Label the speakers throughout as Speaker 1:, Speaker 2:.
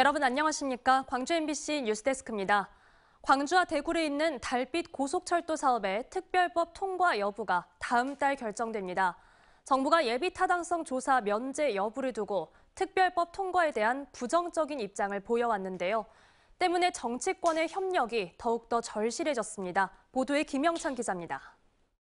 Speaker 1: 여러분 안녕하십니까? 광주 MBC 뉴스데스크입니다. 광주와 대구에 있는 달빛 고속철도 사업의 특별법 통과 여부가 다음 달 결정됩니다. 정부가 예비 타당성 조사 면제 여부를 두고 특별법 통과에 대한 부정적인 입장을 보여왔는데요. 때문에 정치권의 협력이 더욱더 절실해졌습니다. 보도에 김영찬 기자입니다.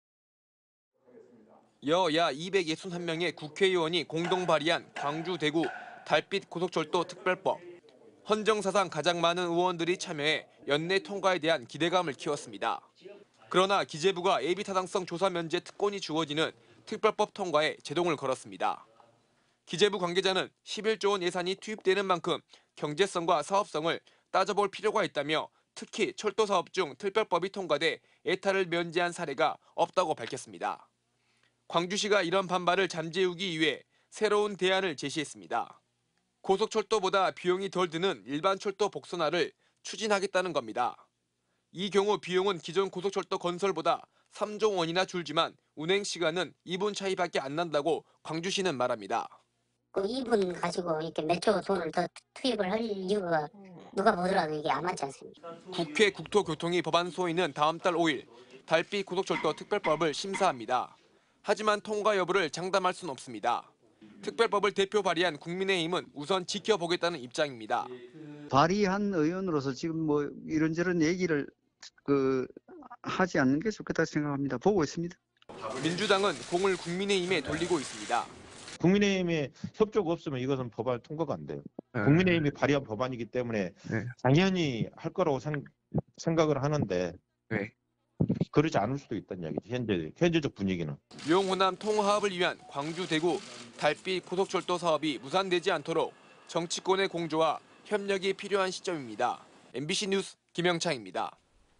Speaker 2: 여야 261명의 국회의원이 공동 발의한 광주 대구 달빛 고속철도 특별법. 헌정사상 가장 많은 의원들이 참여해 연내 통과에 대한 기대감을 키웠습니다. 그러나 기재부가 예비타당성 조사 면제 특권이 주어지는 특별법 통과에 제동을 걸었습니다. 기재부 관계자는 11조 원 예산이 투입되는 만큼 경제성과 사업성을 따져볼 필요가 있다며 특히 철도 사업 중 특별법이 통과돼 예타를 면제한 사례가 없다고 밝혔습니다. 광주시가 이런 반발을 잠재우기 위해 새로운 대안을 제시했습니다. 고속철도보다 비용이 덜 드는 일반 철도 복선화를 추진하겠다는 겁니다. 이 경우 비용은 기존 고속철도 건설보다 3조 원이나 줄지만 운행 시간은 2분 차이밖에 안 난다고 광주시는 말합니다.
Speaker 3: 그 2분 가지고 이렇게 몇 조 돈을 더 투입을 할 이유가 누가 보더라도 이게 안 맞지 않습니까?
Speaker 2: 국회 국토교통위 법안소위는 다음 달 5일 달빛 고속철도 특별법을 심사합니다. 하지만 통과 여부를 장담할 수는 없습니다. 특별법을 대표 발의한 국민의힘은 우선 지켜보겠다는 입장입니다.
Speaker 4: 발의한 의원으로서 지금 뭐 이런저런 얘기를 하지 않는 게 좋겠다 생각합니다. 보고 있습니다.
Speaker 2: 민주당은 공을 국민의힘에 돌리고 있습니다.
Speaker 5: 국민의힘의 협조가 없으면 이것은 법안 통과가 안 돼요. 국민의힘이 발의한 법안이기 때문에 당연히 할 거라고 생각을 하는데 그러지 않을 수도 있다는 이야기죠. 현재적 분위기는.
Speaker 2: 용호남 통합을 위한 광주 대구 달빛 고속철도 사업이 무산되지 않도록 정치권의 공조와 협력이 필요한 시점입니다. MBC 뉴스 김영창입니다.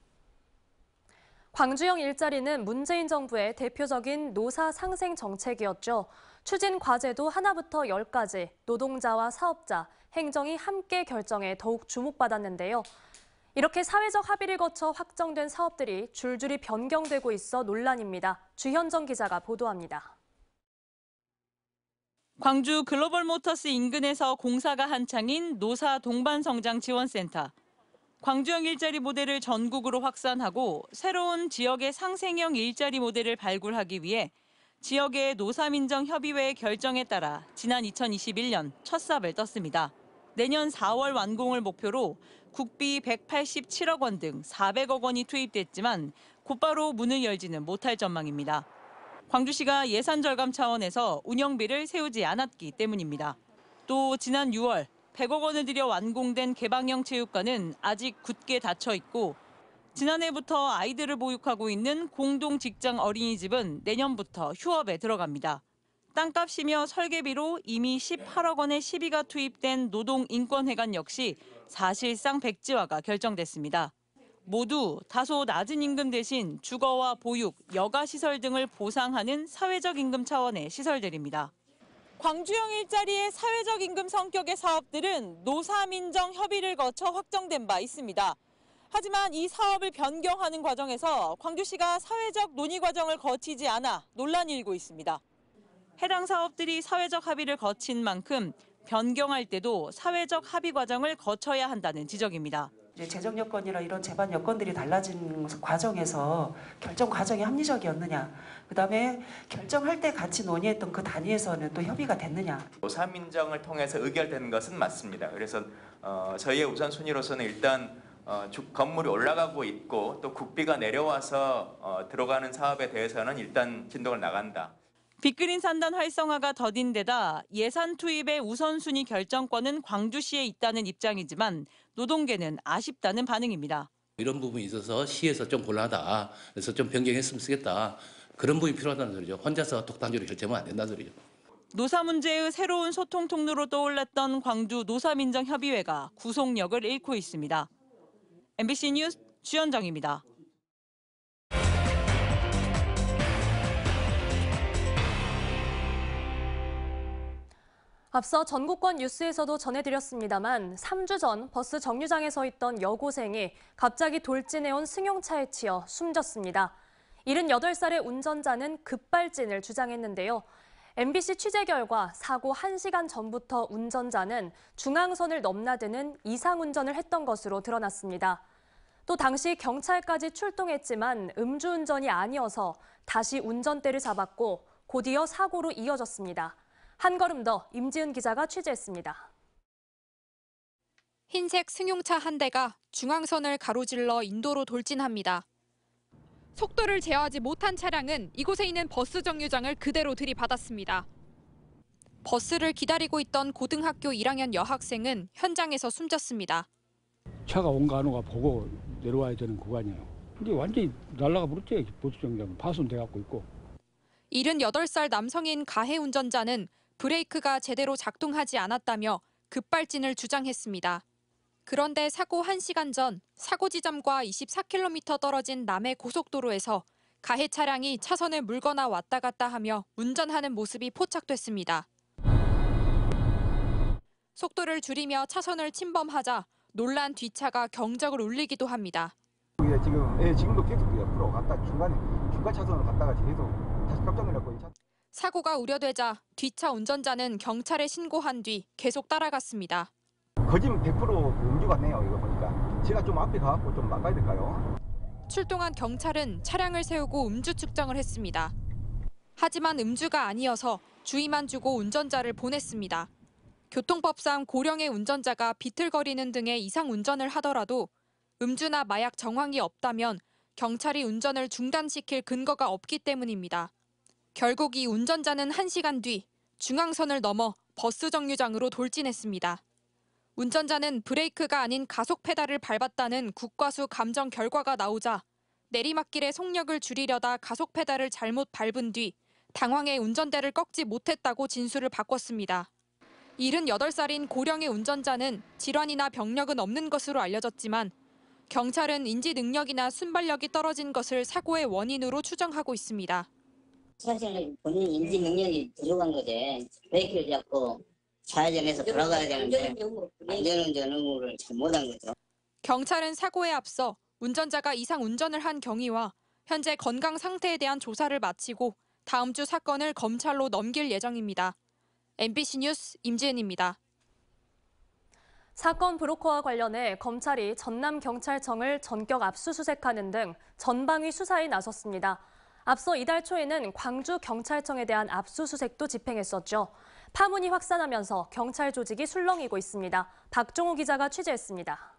Speaker 1: 광주형 일자리는 문재인 정부의 대표적인 노사 상생 정책이었죠. 추진 과제도 하나부터 10까지 노동자와 사업자, 행정이 함께 결정해 더욱 주목받았는데요. 이렇게 사회적 합의를 거쳐 확정된 사업들이 줄줄이 변경되고 있어 논란입니다. 주현정 기자가 보도합니다.
Speaker 6: 광주 글로벌모터스 인근에서 공사가 한창인 노사 동반성장지원센터. 광주형 일자리 모델을 전국으로 확산하고 새로운 지역의 상생형 일자리 모델을 발굴하기 위해 지역의 노사민정협의회의 결정에 따라 지난 2021년 첫 삽을 떴습니다. 내년 4월 완공을 목표로 국비 187억 원 등 400억 원이 투입됐지만 곧바로 문을 열지는 못할 전망입니다. 광주시가 예산 절감 차원에서 운영비를 세우지 않았기 때문입니다. 또 지난 6월 100억 원을 들여 완공된 개방형 체육관은 아직 굳게 닫혀 있고 지난해부터 아이들을 보육하고 있는 공동 직장 어린이집은 내년부터 휴업에 들어갑니다. 땅값이며 설계비로 이미 18억 원의 시비가 투입된 노동인권회관 역시 사실상 백지화가 결정됐습니다. 모두 다소 낮은 임금 대신 주거와 보육, 여가시설 등을 보상하는 사회적 임금 차원의 시설들입니다. 광주형 일자리의 사회적 임금 성격의 사업들은 노사민정 협의를 거쳐 확정된 바 있습니다. 하지만 이 사업을 변경하는 과정에서 광주시가 사회적 논의 과정을 거치지 않아 논란이 일고 있습니다. 해당 사업들이 사회적 합의를 거친 만큼 변경할 때도 사회적 합의 과정을 거쳐야 한다는 지적입니다.
Speaker 7: 재정 여건이나 이런 재반 여건들이 달라진 과정에서 결정 과정이 합리적이었느냐, 그다음에 결정할 때 같이 논의했던 그 단위에서는 또 협의가 됐느냐.
Speaker 8: 노사민정을 통해서 의결되는 것은 맞습니다. 그래서 저희의 우선순위로서는 일단 건물이 올라가고 있고 또 국비가 내려와서 들어가는 사업에 대해서는 일단 진도를 나간다.
Speaker 6: 빅그린 산단 활성화가 더딘 데다 예산 투입의 우선순위 결정권은 광주시에 있다는 입장이지만 노동계는 아쉽다는 반응입니다.
Speaker 9: 이런 부분이 있어서 시에서 좀 곤란하다. 그래서 좀 변경했으면 쓰겠다. 그런 부분이 필요하다는 소리죠. 혼자서 독단적으로 결정하면 안 된다는 소리죠.
Speaker 6: 노사 문제의 새로운 소통 통로로 떠올랐던 광주 노사민정협의회가 구속력을 잃고 있습니다. MBC 뉴스 주현정입니다.
Speaker 1: 앞서 전국권 뉴스에서도 전해드렸습니다만 3주 전 버스 정류장에 서 있던 여고생이 갑자기 돌진해온 승용차에 치여 숨졌습니다. 78살의 운전자는 급발진을 주장했는데요. MBC 취재 결과 사고 1시간 전부터 운전자는 중앙선을 넘나드는 이상 운전을 했던 것으로 드러났습니다. 또 당시 경찰까지 출동했지만 음주운전이 아니어서 다시 운전대를 잡았고 곧이어 사고로 이어졌습니다. 한 걸음 더 임지은 기자가 취재했습니다.
Speaker 10: 흰색 승용차 한 대가 중앙선을 가로질러 인도로 돌진합니다. 속도를 제어하지 못한 차량은 이곳에 있는 버스 정류장을 그대로 들이받았습니다. 버스를 기다리고 있던 고등학교 1학년 여학생은 현장에서 숨졌습니다.
Speaker 11: 차가 온가 안 온가 보고 내려와야 되는 구간이에요. 근데 완전히 날아가 버렸지. 버스 정류장 파손돼갖고 있고.
Speaker 10: 78살 남성인 가해 운전자는 브레이크가 제대로 작동하지 않았다며 급발진을 주장했습니다. 그런데 사고 1시간 전 사고 지점과 24km 떨어진 남해 고속도로에서 가해 차량이 차선을 물거나 왔다 갔다 하며 운전하는 모습이 포착됐습니다. 속도를 줄이며 차선을 침범하자 놀란 뒷차가 경적을 울리기도 합니다.
Speaker 12: 지금도 계속 옆으로 갔다 중간 차선으로 갔다가 계속 다시 깜짝 놀랐고.
Speaker 10: 사고가 우려되자 뒷차 운전자는 경찰에 신고한 뒤 계속 따라갔습니다.
Speaker 12: 거진 100% 음주 같네요. 이거 보니까 제가 좀 앞에 가갖고 좀 막아야 될까요?
Speaker 10: 출동한 경찰은 차량을 세우고 음주 측정을 했습니다. 하지만 음주가 아니어서 주의만 주고 운전자를 보냈습니다. 교통법상 고령의 운전자가 비틀거리는 등의 이상 운전을 하더라도 음주나 마약 정황이 없다면 경찰이 운전을 중단시킬 근거가 없기 때문입니다. 결국 이 운전자는 1시간 뒤 중앙선을 넘어 버스 정류장으로 돌진했습니다. 운전자는 브레이크가 아닌 가속 페달을 밟았다는 국과수 감정 결과가 나오자 내리막길에 속력을 줄이려다 가속 페달을 잘못 밟은 뒤 당황해 운전대를 꺾지 못했다고 진술을 바꿨습니다. 78살인 고령의 운전자는 질환이나 병력은 없는 것으로 알려졌지만 경찰은 인지 능력이나 순발력이 떨어진 것을 사고의 원인으로 추정하고 있습니다.
Speaker 3: 사실 본인 인지 능력이 부족한 거지. 브레이크를 잡고 좌회전해서 돌아가야 되는데 안전운전을 잘못한 거죠.
Speaker 10: 경찰은 사고에 앞서 운전자가 이상 운전을 한 경위와 현재 건강 상태에 대한 조사를 마치고 다음 주 사건을 검찰로 넘길 예정입니다. MBC 뉴스 임지은입니다.
Speaker 1: 사건 브로커와 관련해 검찰이 전남경찰청을 전격 압수수색하는 등 전방위 수사에 나섰습니다. 앞서 이달 초에는 광주경찰청에 대한 압수수색도 집행했었죠. 파문이 확산하면서 경찰 조직이 술렁이고 있습니다. 박종호 기자가 취재했습니다.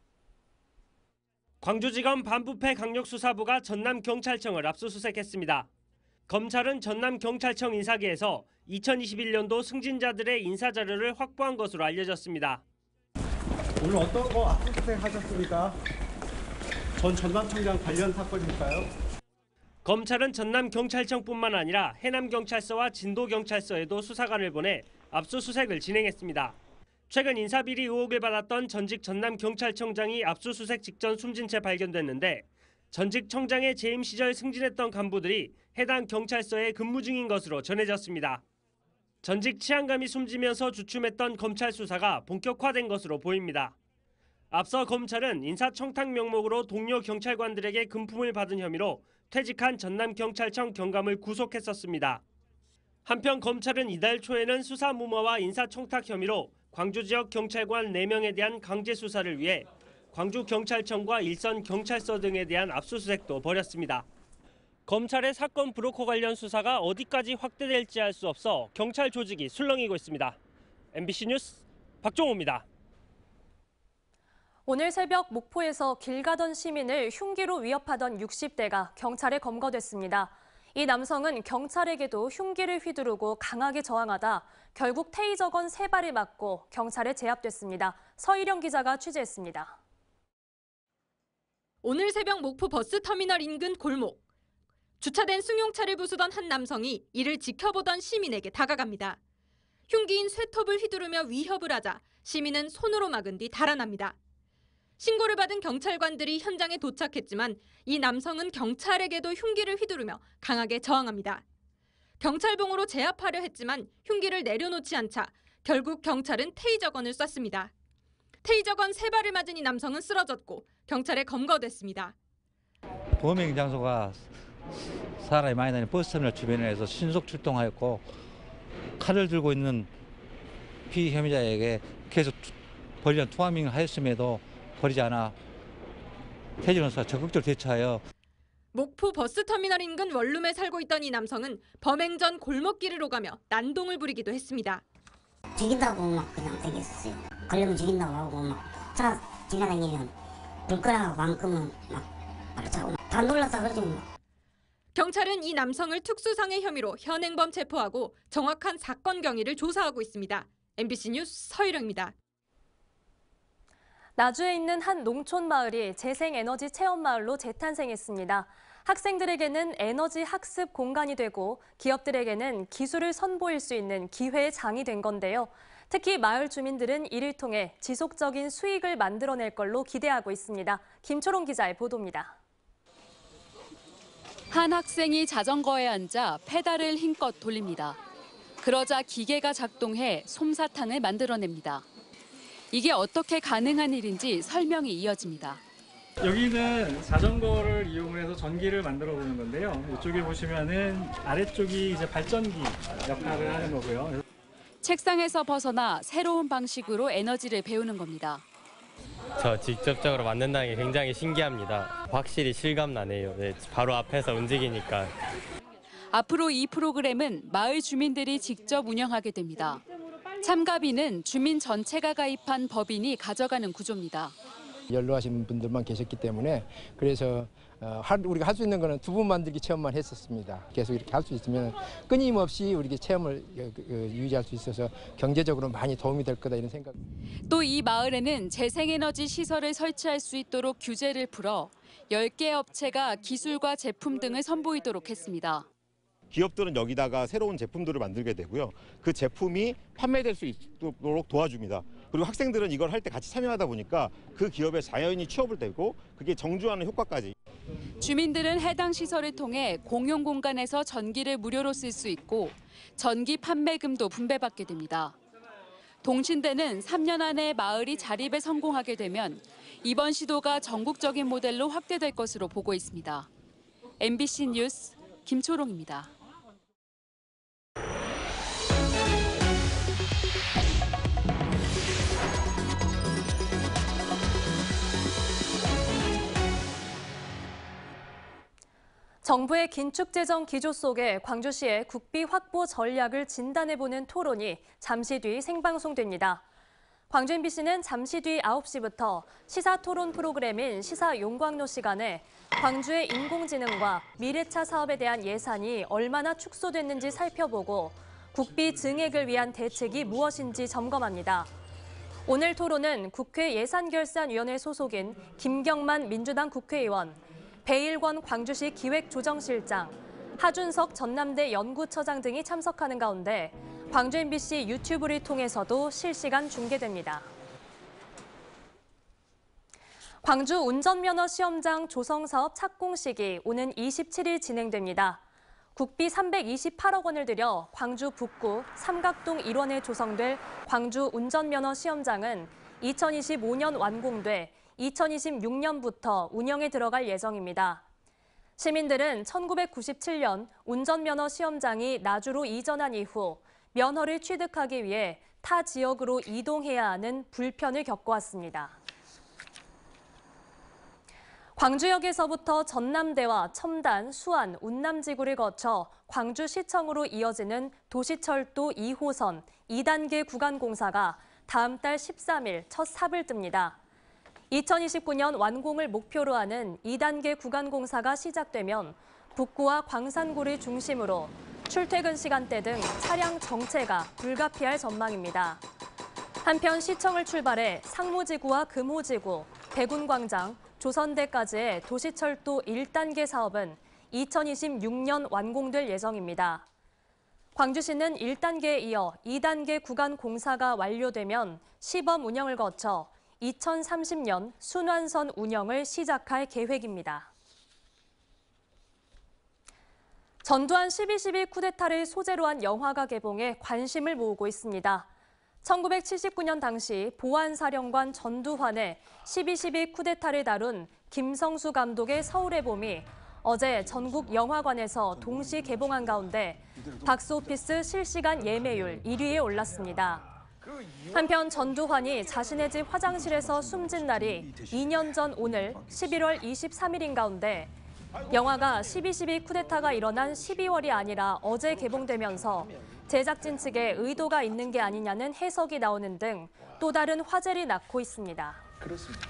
Speaker 13: 광주지검 반부패 강력수사부가 전남경찰청을 압수수색했습니다. 검찰은 전남경찰청 인사계에서 2021년도 승진자들의 인사자료를 확보한 것으로 알려졌습니다.
Speaker 14: 오늘 어떤 거 압수수색 하셨습니까? 전 전남청장 관련 사건일까요?
Speaker 13: 검찰은 전남경찰청뿐만 아니라 해남경찰서와 진도경찰서에도 수사관을 보내 압수수색을 진행했습니다. 최근 인사비리 의혹을 받았던 전직 전남경찰청장이 압수수색 직전 숨진 채 발견됐는데 전직 청장의 재임 시절 승진했던 간부들이 해당 경찰서에 근무 중인 것으로 전해졌습니다. 전직 치안감이 숨지면서 주춤했던 검찰 수사가 본격화된 것으로 보입니다. 앞서 검찰은 인사청탁 명목으로 동료 경찰관들에게 금품을 받은 혐의로 퇴직한 전남경찰청 경감을 구속했었습니다. 한편 검찰은 이달 초에는 수사 무마와 인사청탁 혐의로 광주 지역 경찰관 4명에 대한 강제 수사를 위해 광주경찰청과 일선경찰서 등에 대한 압수수색도 벌였습니다. 검찰의 사건 브로커 관련 수사가 어디까지 확대될지 알 수 없어 경찰 조직이 술렁이고 있습니다. MBC 뉴스 박종호입니다.
Speaker 1: 오늘 새벽 목포에서 길 가던 시민을 흉기로 위협하던 60대가 경찰에 검거됐습니다. 이 남성은 경찰에게도 흉기를 휘두르고 강하게 저항하다 결국 테이저건 3발을 맞고 경찰에 제압됐습니다. 서희령 기자가 취재했습니다.
Speaker 15: 오늘 새벽 목포 버스터미널 인근 골목. 주차된 승용차를 부수던 한 남성이 이를 지켜보던 시민에게 다가갑니다. 흉기인 쇠톱을 휘두르며 위협을 하자 시민은 손으로 막은 뒤 달아납니다. 신고를 받은 경찰관들이 현장에 도착했지만 이 남성은 경찰에게도 흉기를 휘두르며 강하게 저항합니다. 경찰봉으로 제압하려 했지만 흉기를 내려놓지 않자 결국 경찰은 테이저건을 쐈습니다. 테이저건 3발을 맞은 이 남성은 쓰러졌고 경찰에 검거됐습니다.
Speaker 16: 범행 장소가 사람이 많이 다니는 버스터미널 주변에서 신속 출동하였고 칼을 들고 있는 피의 혐의자에게 계속 벌이는 투하밍을 하였음에도 버리지 않아 태진원수가 적극적으로 대처하여
Speaker 15: 목포 버스터미널 인근 원룸에 살고 있던 이 남성은 범행 전 골목길을 오가며 난동을 부리기도 했습니다.
Speaker 17: 죽인다고 막 그냥 되겠어요. 걸리면 죽인다고 하고 막 차 지나다니면 불 끄라고 안 끄면 막 바로 차고 다 놀라서 그러지 뭐.
Speaker 15: 경찰은 이 남성을 특수상해 혐의로 현행범 체포하고 정확한 사건 경위를 조사하고 있습니다. MBC 뉴스 서유령입니다.
Speaker 1: 나주에 있는 한 농촌 마을이 재생에너지 체험마을로 재탄생했습니다. 학생들에게는 에너지 학습 공간이 되고 기업들에게는 기술을 선보일 수 있는 기회의 장이 된 건데요. 특히 마을 주민들은 이를 통해 지속적인 수익을 만들어낼 걸로 기대하고 있습니다. 김초롱 기자의 보도입니다.
Speaker 18: 한 학생이 자전거에 앉아 페달을 힘껏 돌립니다. 그러자 기계가 작동해 솜사탕을 만들어냅니다. 이게 어떻게 가능한 일인지 설명이 이어집니다.
Speaker 19: 여기는 자전거를 이용해서 전기를 만들어 보는 건데요. 이쪽에 보시면은 아래쪽이 이제 발전기 역할을 하는 거고요.
Speaker 18: 책상에서 벗어나 새로운 방식으로 에너지를 배우는 겁니다.
Speaker 20: 저 직접적으로 만든다는 게 굉장히 신기합니다. 확실히 실감 나네요. 네, 바로 앞에서 움직이니까.
Speaker 18: 앞으로 이 프로그램은 마을 주민들이 직접 운영하게 됩니다. 참가비는 주민 전체가 가입한 법인이 가져가는 구조입니다.
Speaker 21: 연로하신 분들만 계셨기 때문에 그래서 우리가 할 수 있는 거는 두부 만들기 체험만 했었습니다. 계속 이렇게 할 수 있으면 끊임없이 우리 체험을 유지할 수 있어서 경제적으로 많이 도움이 될 거다 이런 생각.
Speaker 18: 또 이 마을에는 재생에너지 시설을 설치할 수 있도록 규제를 풀어 10개 업체가 기술과 제품 등을 선보이도록 했습니다.
Speaker 22: 기업들은 여기다가 새로운 제품들을 만들게 되고요. 그 제품이 판매될 수 있도록 도와줍니다. 그리고 학생들은 이걸 할 때 같이 참여하다 보니까 그 기업에 자연히 취업을 되고 그게 정주하는 효과까지.
Speaker 18: 주민들은 해당 시설을 통해 공용 공간에서 전기를 무료로 쓸 수 있고 전기 판매금도 분배받게 됩니다. 동신대는 3년 안에 마을이 자립에 성공하게 되면 이번 시도가 전국적인 모델로 확대될 것으로 보고 있습니다. MBC 뉴스 김초롱입니다.
Speaker 1: 정부의 긴축재정 기조 속에 광주시의 국비 확보 전략을 진단해보는 토론이 잠시 뒤 생방송됩니다. 광주 MBC는 잠시 뒤 9시부터 시사토론 프로그램인 시사용광로 시간에 광주의 인공지능과 미래차 사업에 대한 예산이 얼마나 축소됐는지 살펴보고 국비 증액을 위한 대책이 무엇인지 점검합니다. 오늘 토론은 국회 예산결산위원회 소속인 김경만 민주당 국회의원, 배일권 광주시 기획조정실장, 하준석 전남대 연구처장 등이 참석하는 가운데 광주 MBC 유튜브를 통해서도 실시간 중계됩니다. 광주 운전면허 시험장 조성사업 착공식이 오는 27일 진행됩니다. 국비 328억 원을 들여 광주 북구 삼각동 1원에 조성될 광주 운전면허 시험장은 2025년 완공돼 2026년부터 운영에 들어갈 예정입니다. 시민들은 1997년 운전면허 시험장이 나주로 이전한 이후 면허를 취득하기 위해 타 지역으로 이동해야 하는 불편을 겪어왔습니다. 광주역에서부터 전남대와 첨단, 수안, 운남지구를 거쳐 광주시청으로 이어지는 도시철도 2호선 2단계 구간 공사가 다음 달 13일 첫 삽을 뜹니다. 2029년 완공을 목표로 하는 2단계 구간 공사가 시작되면 북구와 광산구를 중심으로 출퇴근 시간대 등 차량 정체가 불가피할 전망입니다. 한편 시청을 출발해 상무지구와 금호지구, 대군광장, 조선대까지의 도시철도 1단계 사업은 2026년 완공될 예정입니다. 광주시는 1단계에 이어 2단계 구간 공사가 완료되면 시범 운영을 거쳐 2030년 순환선 운영을 시작할 계획입니다. 전두환 12.12 쿠데타를 소재로 한 영화가 개봉해 관심을 모으고 있습니다. 1979년 당시 보안사령관 전두환의 12.12 쿠데타를 다룬 김성수 감독의 서울의 봄이 어제 전국 영화관에서 동시 개봉한 가운데 박스오피스 실시간 예매율 1위에 올랐습니다. 한편 전두환이 자신의 집 화장실에서 숨진 날이 2년 전 오늘 11월 23일인 가운데 영화가 12.12 쿠데타가 일어난 12월이 아니라 어제 개봉되면서 제작진 측에 의도가 있는 게 아니냐는 해석이 나오는 등 또 다른 화제를 낳고 있습니다.
Speaker 4: 그렇습니까?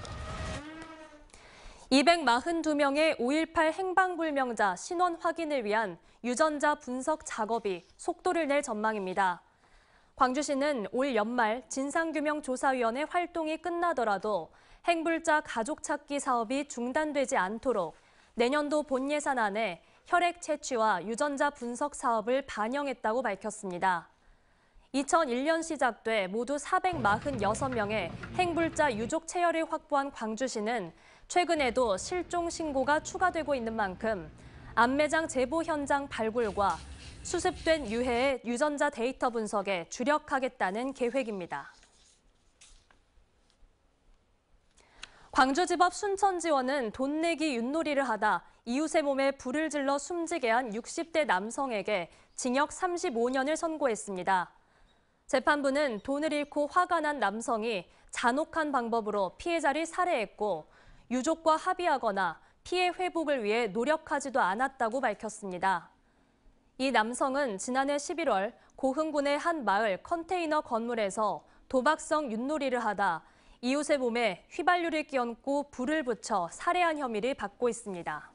Speaker 1: 242명의 5.18 행방불명자 신원 확인을 위한 유전자 분석 작업이 속도를 낼 전망입니다. 광주시는 올 연말 진상규명조사위원회 활동이 끝나더라도 행불자 가족 찾기 사업이 중단되지 않도록 내년도 본 예산안에 혈액 채취와 유전자 분석 사업을 반영했다고 밝혔습니다. 2001년 시작돼 모두 446명의 행불자 유족 체혈을 확보한 광주시는 최근에도 실종 신고가 추가되고 있는 만큼 암매장 제보 현장 발굴과 수습된 유해의 유전자 데이터 분석에 주력하겠다는 계획입니다. 광주지법 순천지원은 돈 내기 윷놀이를 하다 이웃의 몸에 불을 질러 숨지게 한 60대 남성에게 징역 35년을 선고했습니다. 재판부는 돈을 잃고 화가 난 남성이 잔혹한 방법으로 피해자를 살해했고 유족과 합의하거나 피해 회복을 위해 노력하지도 않았다고 밝혔습니다. 이 남성은 지난해 11월 고흥군의 한 마을 컨테이너 건물에서 도박성 윷놀이를 하다 이웃의 몸에 휘발유를 끼얹고 불을 붙여 살해한 혐의를 받고 있습니다.